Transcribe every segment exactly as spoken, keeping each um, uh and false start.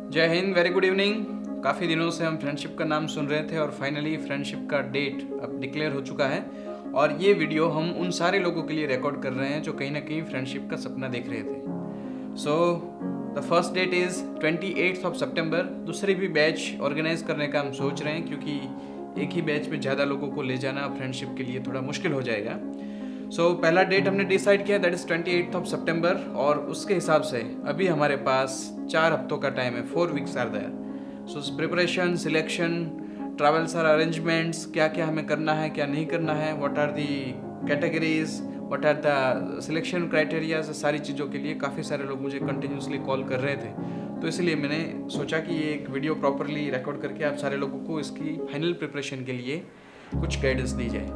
जय Hind, very good evening. काफ़ी दिनों से हम फ्रेंडशिप का नाम सुन रहे थे और फाइनली फ्रेंडशिप का डेट अब डिक्लेयर हो चुका है। और ये वीडियो हम उन सारे लोगों के लिए रिकॉर्ड कर रहे हैं जो कहीं ना कहीं फ्रेंडशिप का सपना देख रहे थे। So the first date is twenty eighth of September. दूसरी भी बैच ऑर्गेनाइज करने का हम सोच रहे हैं क्योंकि एक ही बैच में ज़्यादा लोगों को ले जाना फ्रेंडशिप के लिए थोड़ा मुश्किल हो जाएगा। सो so, पहला डेट हमने डिसाइड किया, that is twenty eighth of September. और उसके हिसाब से अभी हमारे पास चार हफ्तों का टाइम है, four weeks are there. So preparation, selection, travel सार अरेंजमेंट्स, क्या क्या हमें करना है, क्या नहीं करना है, what are the categories, what are the selection criterias, सारी चीज़ों के लिए काफ़ी सारे लोग मुझे कंटिन्यूसली कॉल कर रहे थे। तो इसलिए मैंने सोचा कि ये एक वीडियो प्रॉपरली रिकॉर्ड करके आप सारे लोगों को इसकी फाइनल प्रिपरेशन के लिए कुछ गाइडेंस दी जाए।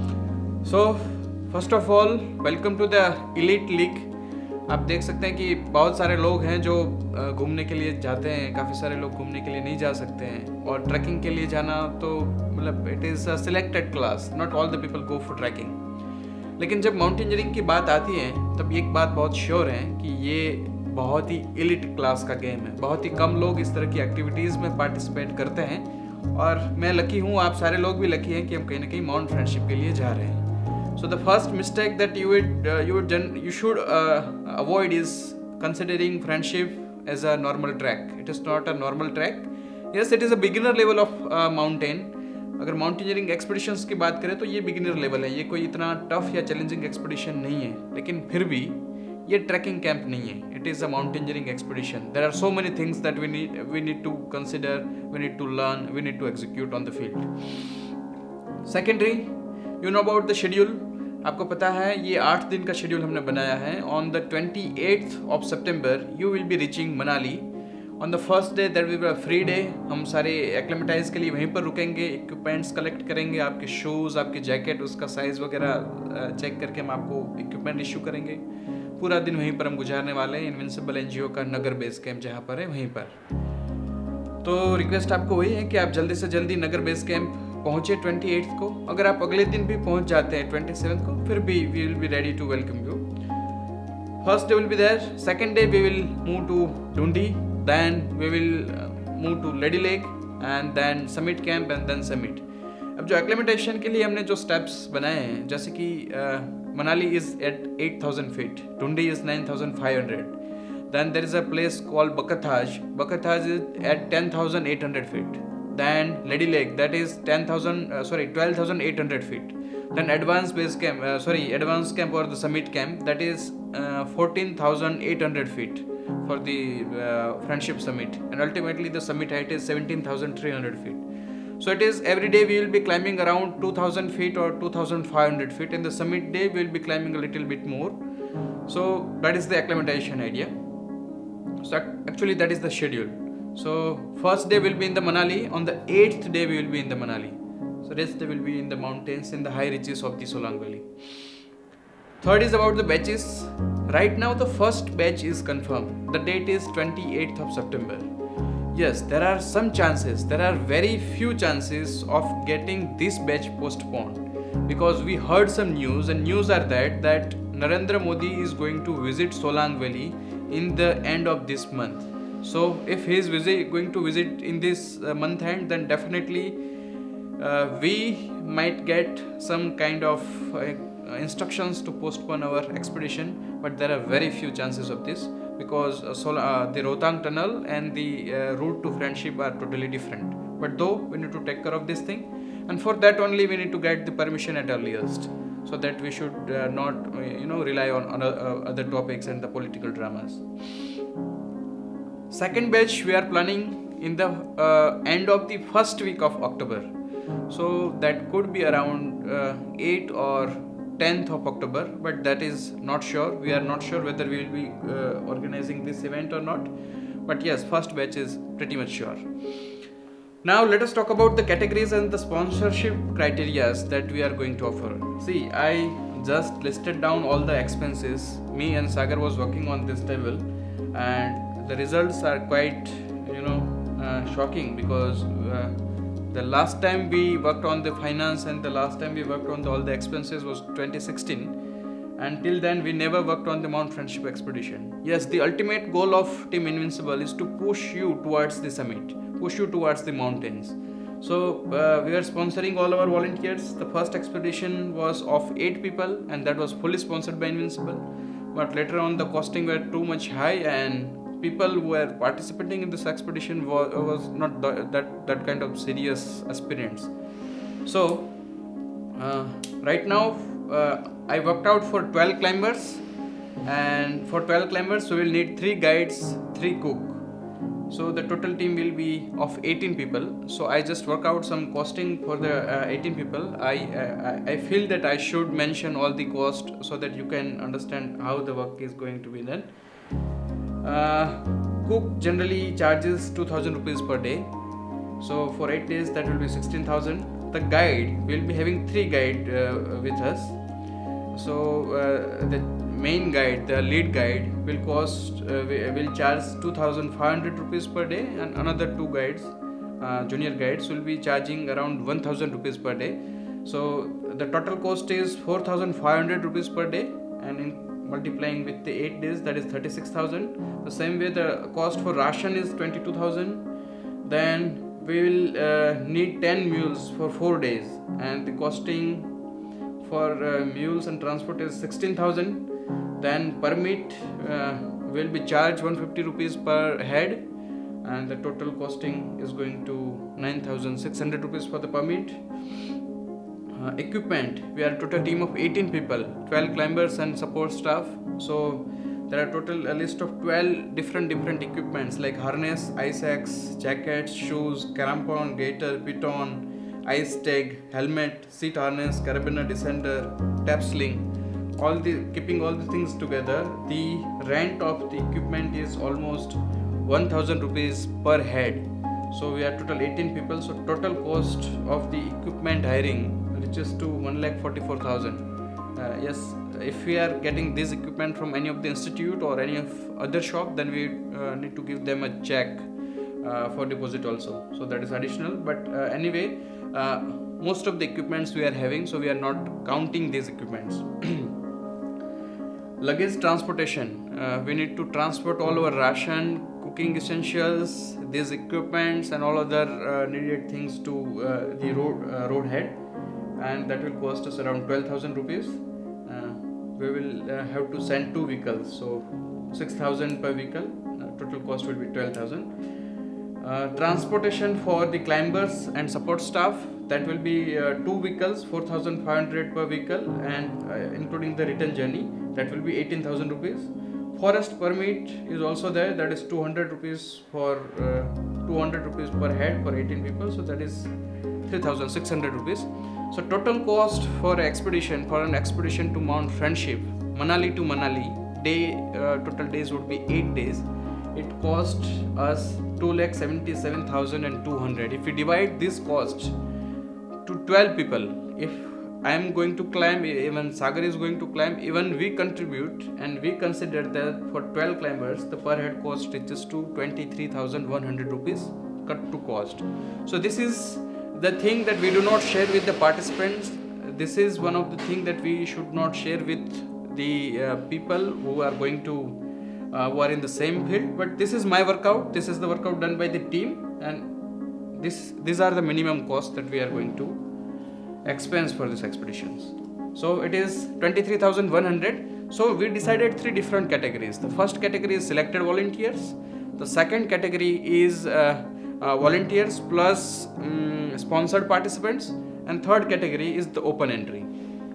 So first of all, welcome to the elite league. आप देख सकते हैं कि बहुत सारे लोग हैं जो घूमने के लिए जाते हैं, काफ़ी सारे लोग घूमने के लिए नहीं जा सकते हैं। और ट्रैकिंग के लिए जाना तो मतलब it is a selected class, not all the people go for trekking. लेकिन जब माउंटेनियरिंग की बात आती है तब एक बात बहुत श्योर है कि ये बहुत ही इलीट क्लास का गेम है। बहुत ही कम लोग इस तरह की एक्टिविटीज़ में पार्टिसिपेट करते हैं और मैं लकी हूँ, आप सारे लोग भी लकी हैं कि हम कहीं ना कहीं माउंट फ्रेंडशिप के लिए जा रहे हैं। So the first mistake that you would uh, you would you should uh, avoid is considering friendship as a normal track. It is not a normal track. Yes, it is a beginner level of uh, mountain. अगर mountaineering expeditions की बात करें तो ये beginner level है, ये कोई इतना टफ या चैलेंजिंग एक्सपीडिशन नहीं है। लेकिन फिर भी ये ट्रैकिंग कैंप नहीं है, it is a mountaineering expedition. There are so many things that we need we need to consider, we need to learn, we need to execute on the field. Secondary, you know about the schedule. आपको पता है ये आठ दिन का schedule हमने बनाया है। On the twenty eighth of September you will be reaching Manali. On the first day that will be a free day. हम सारे एक्लेमेटाइज के लिए वहीं पर रुकेंगे, इक्विपमेंट्स कलेक्ट करेंगे, आपके शूज़, आपके जैकेट, उसका साइज़ वगैरह चेक करके हम आपको इक्विपमेंट इशू करेंगे। पूरा दिन वहीं पर हम गुजारने वाले हैं, इनविंसिबल एनजीओ का नगर बेस कैंप जहाँ पर है वहीं पर। तो रिक्वेस्ट आपको वही है कि आप जल्दी से जल्दी नगर बेस कैंप पहुँचे ट्वेंटी एट्थ को। अगर आप अगले दिन भी पहुँच जाते हैं ट्वेंटी सेवन्थ को, फिर भी we will be ready to welcome you. First day will be there, second day we will move to Dhundi, then we will move to lady lake and then summit camp and then summit. अब जो एक्लेमेटेशन के लिए हमने जो steps बनाए हैं, जैसे कि Manali is at eight thousand feet, Dhundi is nine thousand five hundred, then there is a place called Bakathaj. Bakathaj is at ten thousand eight hundred feet. Then Lady Lake, that is ten thousand, uh, sorry, twelve thousand eight hundred feet. Then Advanced Base Camp, uh, sorry, Advanced Camp or the Summit Camp, that is uh, fourteen thousand eight hundred feet for the uh, Friendship Summit. And ultimately the summit height is seventeen thousand three hundred feet. So it is every day we will be climbing around two thousand feet or two thousand five hundred feet. In the summit day we will be climbing a little bit more. So that is the acclimatization idea. So actually that is the schedule. So first day will be in the Manali, on the eighth day we will be in the Manali. So rest day will be in the mountains, in the high reaches of the Solang Valley. Third is about the batches. Right now the first batch is confirmed. The date is twenty-eighth of September. Yes, there are some chances, there are very few chances of getting this batch postponed, because we heard some news, and news are that that Narendra Modi is going to visit Solang Valley in the end of this month. So if he is visit, going to visit in this uh, month end, then definitely uh, we might get some kind of uh, instructions to postpone our expedition, but there are very few chances of this, because uh, so, uh, the Rohtang tunnel and the uh, route to Friendship are totally different. But though we need to take care of this thing, and for that only we need to get the permission at earliest, so that we should uh, not uh, you know rely on, on uh, other topics and the political dramas. Second batch we are planning in the uh, end of the first week of October. So that could be around uh, eighth or tenth of October, but that is not sure. We are not sure whether we will be uh, organizing this event or not. But yes, first batch is pretty much sure. Now let us talk about the categories and the sponsorship criteria that we are going to offer. See, I just listed down all the expenses. Me and Sagar was working on this table, and the results are quite, you know, uh, shocking, because uh, the last time we worked on the finance and the last time we worked on the, all the expenses was twenty sixteen, and till then we never worked on the Mount Friendship expedition. Yes, the ultimate goal of Team Invincible is to push you towards the summit, push you towards the mountains. So uh, we are sponsoring all our volunteers. The first expedition was of eight people, and that was fully sponsored by Invincible. But later on the costing were too much high, and people who were participating in this expedition was, was not th that that kind of serious aspirants. So uh, right now uh, I worked out for twelve climbers, and for twelve climbers we will need three guides, three cook. So the total team will be of eighteen people. So I just work out some costing for the uh, eighteen people. I, uh, I feel that I should mention all the cost so that you can understand how the work is going to be done. Uh, cook generally charges two thousand rupees per day. So for eight days that will be sixteen thousand. The guide, we will be having three guide uh, with us. So uh, the main guide, the lead guide, will cost uh, will charge two thousand five hundred rupees per day, and another two guides, uh, junior guides, will be charging around one thousand rupees per day. So the total cost is four thousand five hundred rupees per day, and in multiplying with the eight days, that is thirty-six thousand. The same way the cost for ration is twenty-two thousand. Then we will uh, need ten mules for four days, and the costing for uh, mules and transport is sixteen thousand. Then permit uh, will be charged one hundred fifty rupees per head, and the total costing is going to nine thousand six hundred rupees for the permit. Uh, equipment, we are a total team of eighteen people, twelve climbers and support staff. So there are total a list of twelve different different equipments like harness, ice axe, jackets, shoes, crampon, gaiter, piton, ice tag, helmet, seat harness, carabiner, descender, tap sling. All the keeping all the things together, the rent of the equipment is almost one thousand rupees per head. So we are total eighteen people. So total cost of the equipment hiring reaches to one lakh forty-four thousand. Uh, yes, if we are getting this equipment from any of the institute or any of other shop, then we uh, need to give them a check uh, for deposit also. So that is additional. But uh, anyway, uh, most of the equipments we are having, so we are not counting these equipments. Luggage transportation, uh, we need to transport all our ration, cooking essentials, these equipments and all other uh, needed things to uh, the road uh, road head, and that will cost us around twelve thousand rupees. Uh, we will uh, have to send two vehicles, so six thousand per vehicle. Uh, total cost will be twelve thousand. Uh, transportation for the climbers and support staff, that will be uh, two vehicles, four thousand five hundred per vehicle, and uh, including the return journey, that will be eighteen thousand rupees. Forest permit is also there, that is two hundred rupees for uh, two hundred rupees per head for eighteen people, so that is three thousand six hundred rupees. So total cost for expedition, for an expedition to Mount Friendship, Manali to Manali, day uh, total days would be eight days. It cost us two lakh seventy-seven thousand two hundred. If we divide this cost to twelve people, if I am going to climb, even Sagar is going to climb, even we contribute, and we consider that for twelve climbers the per head cost reaches to twenty-three thousand one hundred rupees cut to cost. So this is the thing that we do not share with the participants. This is one of the things that we should not share with the uh, people who are going to uh, who are in the same field. But this is my workout, this is the workout done by the team, and this these are the minimum costs that we are going to expense for this expeditions. So it is twenty-three thousand one hundred. So we decided three different categories. The first category is selected volunteers, the second category is uh, uh, volunteers plus um, sponsored participants, and third category is the open entry.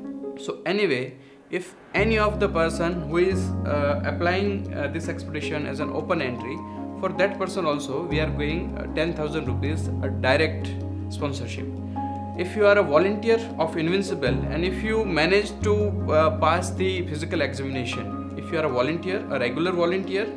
So anyway, if any of the person who is uh, applying uh, this expedition as an open entry, for that person also we are going uh, ten thousand rupees a direct sponsorship. If you are a volunteer of Invincible and if you manage to uh, pass the physical examination, if you are a volunteer, a regular volunteer,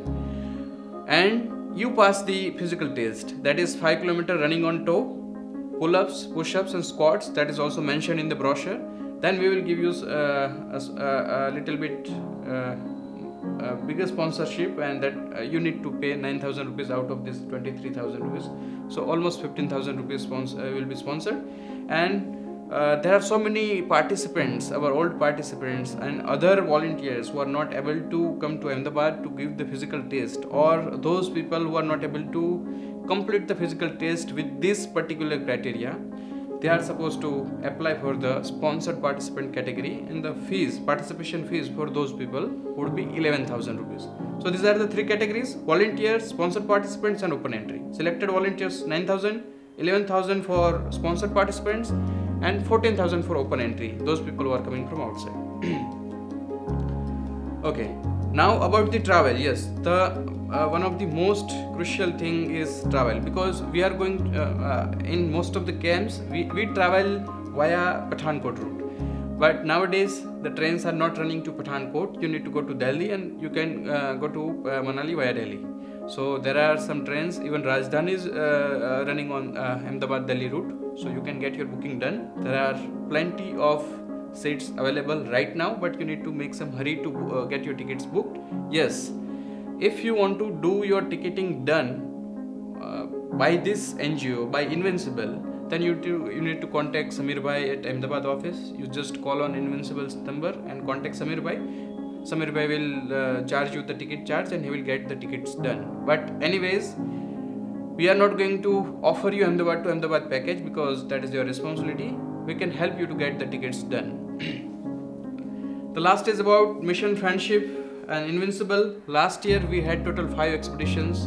and you pass the physical test, that is five kilometer running on toe, pull-ups, push-ups and squats, that is also mentioned in the brochure, then we will give you uh, a, a, a little bit uh, a bigger sponsorship, and that uh, you need to pay nine thousand rupees out of this twenty-three thousand rupees. So almost fifteen thousand rupees spons uh, will be sponsored. And uh, there are so many participants, our old participants and other volunteers who are not able to come to Ahmedabad to give the physical test, or those people who are not able to complete the physical test with this particular criteria. They are supposed to apply for the sponsored participant category, and the fees, participation fees for those people would be eleven thousand rupees. So these are the three categories: volunteers, sponsored participants and open entry. Selected volunteers nine thousand, eleven thousand for sponsored participants and fourteen thousand for open entry, those people who are coming from outside. Okay, now about the travel. Yes, the uh, one of the most crucial thing is travel, because we are going uh, uh, in most of the camps we, we travel via Pathankot route, but nowadays the trains are not running to Pathankot. You need to go to Delhi, and you can uh, go to uh, Manali via Delhi. So there are some trains, even Rajdhani is uh, uh, running on uh, Ahmedabad Delhi route, so you can get your booking done. There are plenty of seats available right now, but you need to make some hurry to uh, get your tickets booked. Yes, if you want to do your ticketing done uh, by this N G O, by Invincible, then you, to, you need to contact Samir Bhai at Ahmedabad office. You just call on Invincible's number and contact Samir Bhai. Samir Bhai will uh, charge you the ticket charge, and he will get the tickets done. But anyways, we are not going to offer you Ahmedabad to Ahmedabad package, because that is your responsibility. We can help you to get the tickets done. The last is about Mission Friendship and Invincible. Last year we had total five expeditions,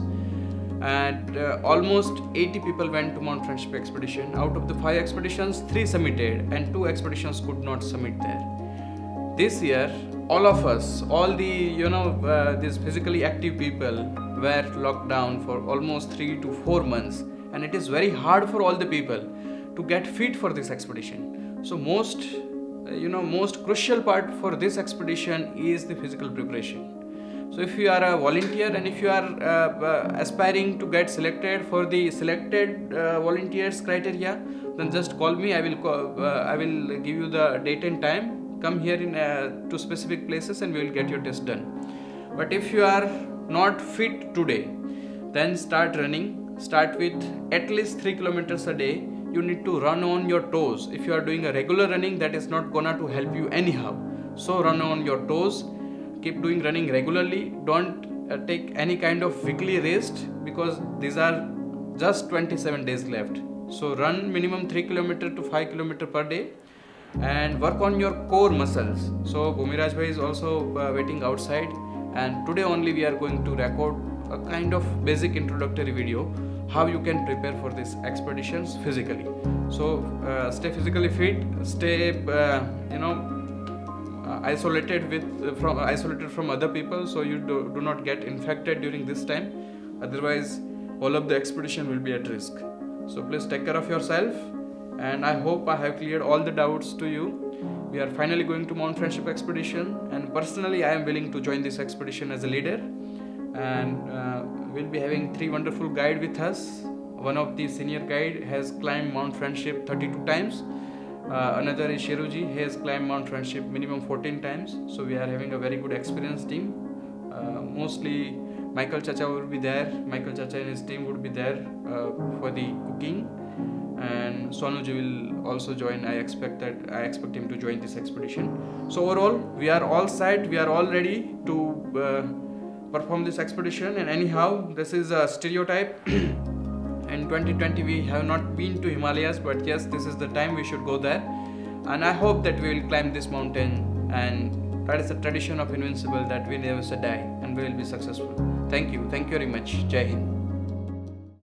and uh, almost eighty people went to Mount Friendship expedition. Out of the five expeditions, three submitted and two expeditions could not submit there. This year, all of us, all the you know uh, these physically active people were locked down for almost three to four months, and it is very hard for all the people to get fit for this expedition. So most uh, you know most crucial part for this expedition is the physical preparation. So if you are a volunteer, and if you are uh, uh, aspiring to get selected for the selected uh, volunteers criteria, then just call me. I will call, uh, I will give you the date and time. Come here in uh, to specific places, and we will get your test done. But if you are not fit today, then start running. Start with at least three kilometers a day. You need to run on your toes. If you are doing a regular running, that is not gonna to help you anyhow. So run on your toes. Keep doing running regularly. Don't uh, take any kind of weekly rest, because these are just twenty-seven days left. So run minimum three kilometer to five kilometer per day, and work on your core muscles. So Bhumiraj Bhai is also uh, waiting outside, and today only we are going to record a kind of basic introductory video how you can prepare for these expeditions physically. So uh, stay physically fit, stay uh, you know uh, isolated with uh, from uh, isolated from other people, so you do, do not get infected during this time. Otherwise all of the expedition will be at risk. So please take care of yourself, and I hope I have cleared all the doubts to you. We are finally going to Mount Friendship expedition, and personally I am willing to join this expedition as a leader, and uh, we'll be having three wonderful guides with us. One of the senior guide has climbed Mount Friendship thirty-two times. Uh, another is Shiruji. He has climbed Mount Friendship minimum fourteen times. So we are having a very good experienced team. Uh, mostly Michael Chacha will be there. Michael Chacha and his team would be there uh, for the cooking, and Sonuji will also join. I expect that I expect him to join this expedition. So overall, we are all set. We are all ready to uh, perform this expedition. And anyhow, this is a stereotype. In twenty twenty we have not been to Himalayas, but yes, this is the time we should go there, and I hope that we will climb this mountain, and that is the tradition of Invincible, that we never say die and we will be successful. Thank you. Thank you very much. Jai Hind.